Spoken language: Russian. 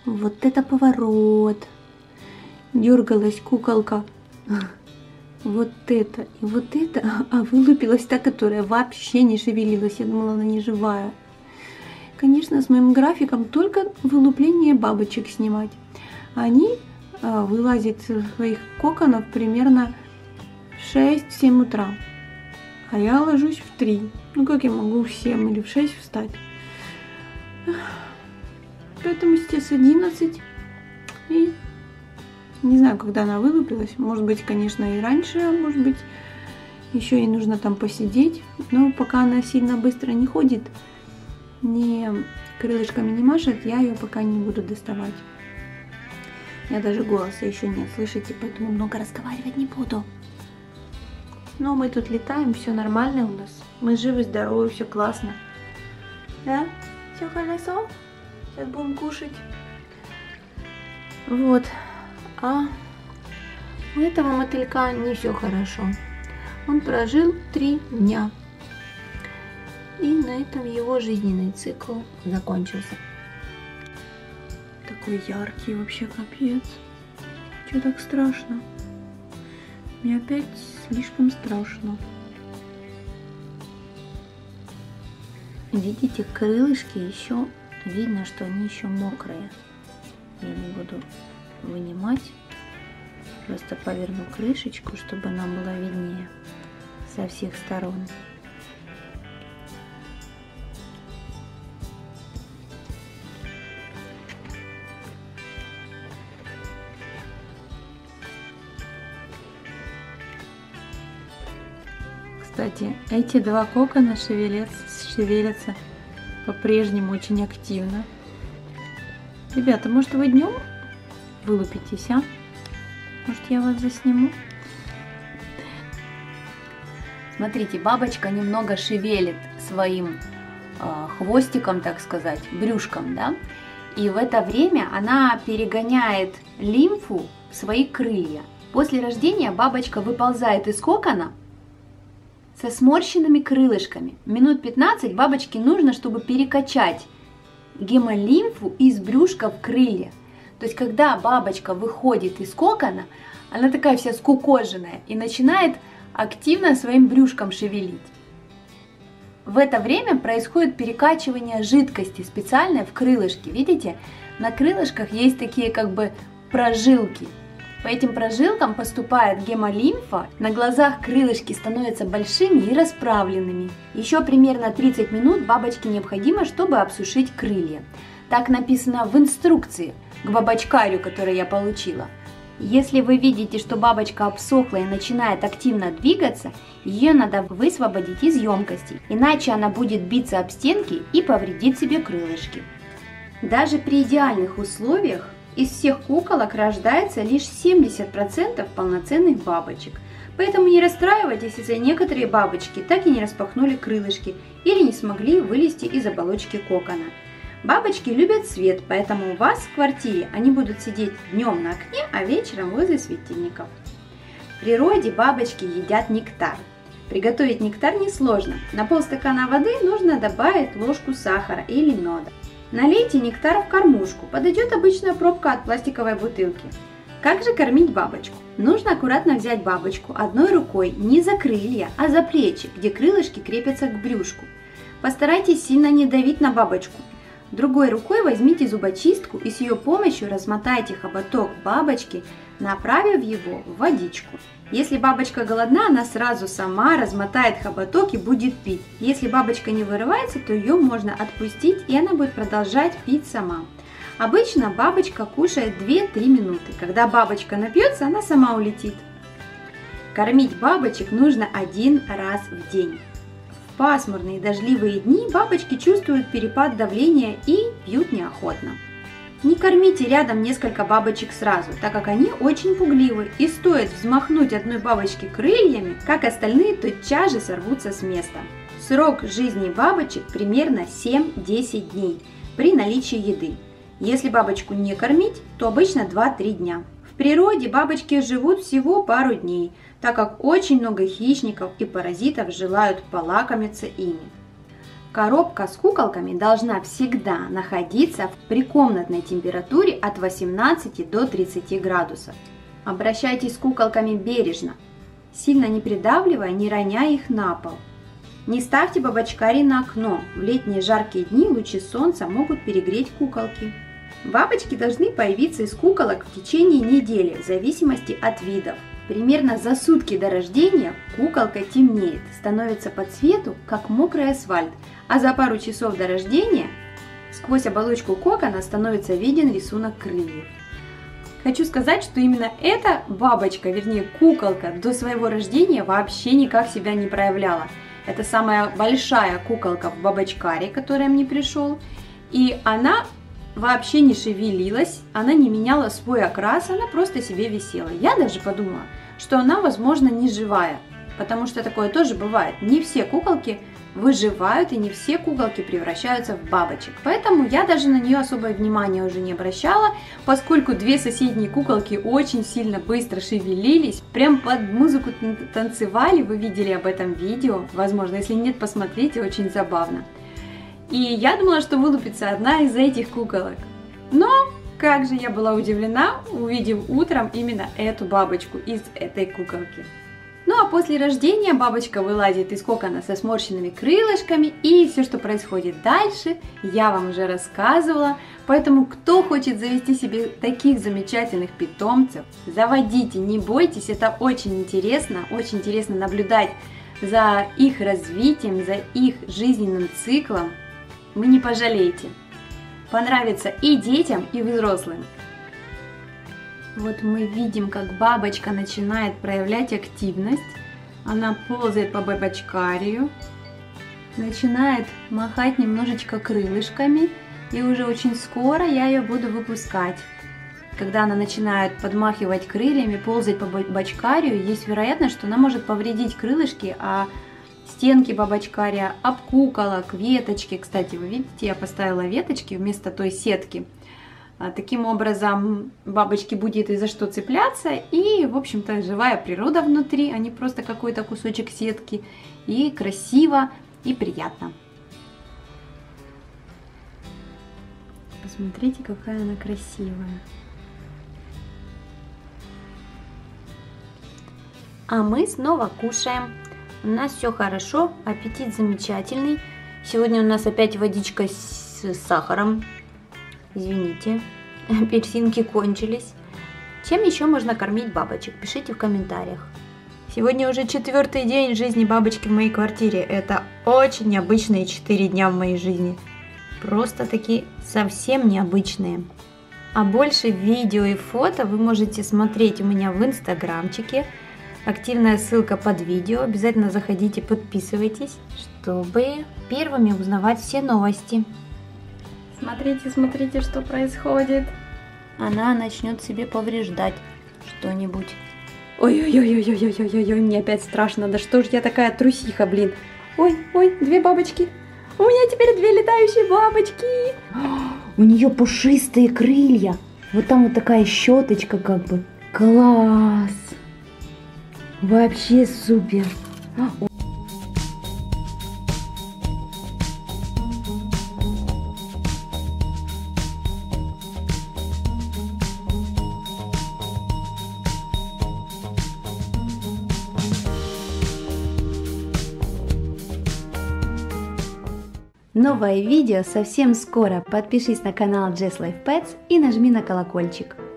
Вот это поворот. Дергалась куколка. Вот это и вот это. А вылупилась та, которая вообще не шевелилась. Я думала, она не живая. Конечно, с моим графиком только вылупление бабочек снимать. Они вылазят из своих коконов примерно в 6-7 утра. А я ложусь в 3. Ну как я могу в 7 или в 6 встать? Поэтому сейчас 11. И не знаю, когда она вылупилась. Может быть, конечно, и раньше, а может быть, еще ей нужно там посидеть. Но пока она сильно быстро не ходит, ни крылышками не машет, я ее пока не буду доставать. Я даже голоса еще нет, слышите, поэтому много разговаривать не буду. Но мы тут летаем, все нормально у нас. Мы живы, здоровы, все классно. Да? Все хорошо? Сейчас будем кушать. Вот. А у этого мотылька не все хорошо. Он прожил 3 дня. И на этом его жизненный цикл закончился. Такой яркий вообще, капец. Че так страшно? Мне опять слишком страшно. Видите, крылышки еще видно, что они еще мокрые. Я не буду вынимать. Просто поверну крышечку, чтобы нам было виднее со всех сторон. Кстати, эти 2 кокона шевелятся по-прежнему очень активно. Ребята, может вы днем вылупитесь, а? Может я вас засниму? Смотрите, бабочка немного шевелит своим хвостиком, так сказать, брюшком, да? И в это время она перегоняет лимфу в свои крылья. После рождения бабочка выползает из кокона со сморщенными крылышками. Минут 15 бабочке нужно, чтобы перекачать гемолимфу из брюшка в крылья. То есть, когда бабочка выходит из кокона, она такая вся скукоженная и начинает активно своим брюшком шевелить. В это время происходит перекачивание жидкости специальной в крылышки. Видите, на крылышках есть такие как бы прожилки. По этим прожилкам поступает гемолимфа, на глазах крылышки становятся большими и расправленными. Еще примерно 30 минут бабочке необходимо, чтобы обсушить крылья. Так написано в инструкции к бабочкарю, который я получила. Если вы видите, что бабочка обсохла и начинает активно двигаться, ее надо высвободить из емкости, иначе она будет биться об стенки и повредит себе крылышки. Даже при идеальных условиях из всех куколок рождается лишь 70% полноценных бабочек. Поэтому не расстраивайтесь, если некоторые бабочки так и не распахнули крылышки или не смогли вылезти из оболочки кокона. Бабочки любят свет, поэтому у вас в квартире они будут сидеть днем на окне, а вечером возле светильников. В природе бабочки едят нектар. Приготовить нектар несложно. На полстакана воды нужно добавить ложку сахара или меда. Налейте нектар в кормушку, подойдет обычная пробка от пластиковой бутылки. Как же кормить бабочку? Нужно аккуратно взять бабочку одной рукой не за крылья, а за плечи, где крылышки крепятся к брюшку. Постарайтесь сильно не давить на бабочку. Другой рукой возьмите зубочистку и с ее помощью размотайте хоботок бабочки, направив его в водичку. Если бабочка голодна, она сразу сама размотает хоботок и будет пить. Если бабочка не вырывается, то ее можно отпустить, и она будет продолжать пить сама. Обычно бабочка кушает 2-3 минуты. Когда бабочка напьется, она сама улетит. Кормить бабочек нужно 1 раз в день. В пасмурные и дождливые дни бабочки чувствуют перепад давления и пьют неохотно. Не кормите рядом несколько бабочек сразу, так как они очень пугливы, и стоит взмахнуть одной бабочке крыльями, как остальные тотчас же сорвутся с места. Срок жизни бабочек примерно 7-10 дней при наличии еды. Если бабочку не кормить, то обычно 2-3 дня. В природе бабочки живут всего пару дней, так как очень много хищников и паразитов желают полакомиться ими. Коробка с куколками должна всегда находиться при комнатной температуре от 18 до 30 градусов. Обращайтесь с куколками бережно, сильно не придавливая, не роняя их на пол. Не ставьте бабочкари на окно, в летние жаркие дни лучи солнца могут перегреть куколки. Бабочки должны появиться из куколок в течение недели, в зависимости от видов. Примерно за сутки до рождения куколка темнеет, становится по цвету, как мокрый асфальт, а за пару часов до рождения сквозь оболочку кокона становится виден рисунок крыльев. Хочу сказать, что именно эта бабочка, вернее куколка, до своего рождения вообще никак себя не проявляла. Это самая большая куколка в бабочкаре, которая мне пришел, и она вообще не шевелилась, она не меняла свой окрас, она просто себе висела. Я даже подумала, что она, возможно, не живая, потому что такое тоже бывает. Не все куколки выживают и не все куколки превращаются в бабочек. Поэтому я даже на нее особое внимание уже не обращала, поскольку две соседние куколки очень сильно быстро шевелились, прям под музыку танцевали, вы видели об этом видео, возможно, если нет, посмотрите, очень забавно. И я думала, что вылупится одна из этих куколок. Но как же я была удивлена, увидев утром именно эту бабочку из этой куколки. Ну а после рождения бабочка вылазит из кокона со сморщенными крылышками, и все, что происходит дальше, я вам уже рассказывала. Поэтому, кто хочет завести себе таких замечательных питомцев, заводите, не бойтесь, это очень интересно наблюдать за их развитием, за их жизненным циклом. Вы не пожалеете. Понравится и детям, и взрослым. Вот мы видим, как бабочка начинает проявлять активность. Она ползает по бабочкарию, начинает махать немножечко крылышками, и уже очень скоро я ее буду выпускать. Когда она начинает подмахивать крыльями, ползать по бабочкарию, есть вероятность, что она может повредить крылышки, а стенки бабочкария, об куколок, веточки. Кстати, вы видите, я поставила веточки вместо той сетки. Таким образом, бабочке будет и за что цепляться, и, в общем-то, живая природа внутри, а не просто какой-то кусочек сетки. И красиво, и приятно. Посмотрите, какая она красивая. А мы снова кушаем. У нас все хорошо, аппетит замечательный. Сегодня у нас опять водичка с сахаром. Извините, апельсинки кончились. Чем еще можно кормить бабочек? Пишите в комментариях. Сегодня уже 4-й день жизни бабочки в моей квартире. Это очень необычные 4 дня в моей жизни. Просто таки совсем необычные. А больше видео и фото вы можете смотреть у меня в инстаграмчике. Активная ссылка под видео. Обязательно заходите, подписывайтесь, чтобы первыми узнавать все новости. Смотрите, смотрите, что происходит. Она начнет себе повреждать что-нибудь. Ой-ой-ой-ой-ой-ой-ой-ой, мне опять страшно. Да что ж я такая трусиха, блин. Ой-ой, 2 бабочки. У меня теперь 2 летающие бабочки. У нее пушистые крылья. Вот там вот такая щеточка как бы. Класс. Вообще супер. Новое видео совсем скоро. Подпишись на канал Jess Life Pets и нажми на колокольчик.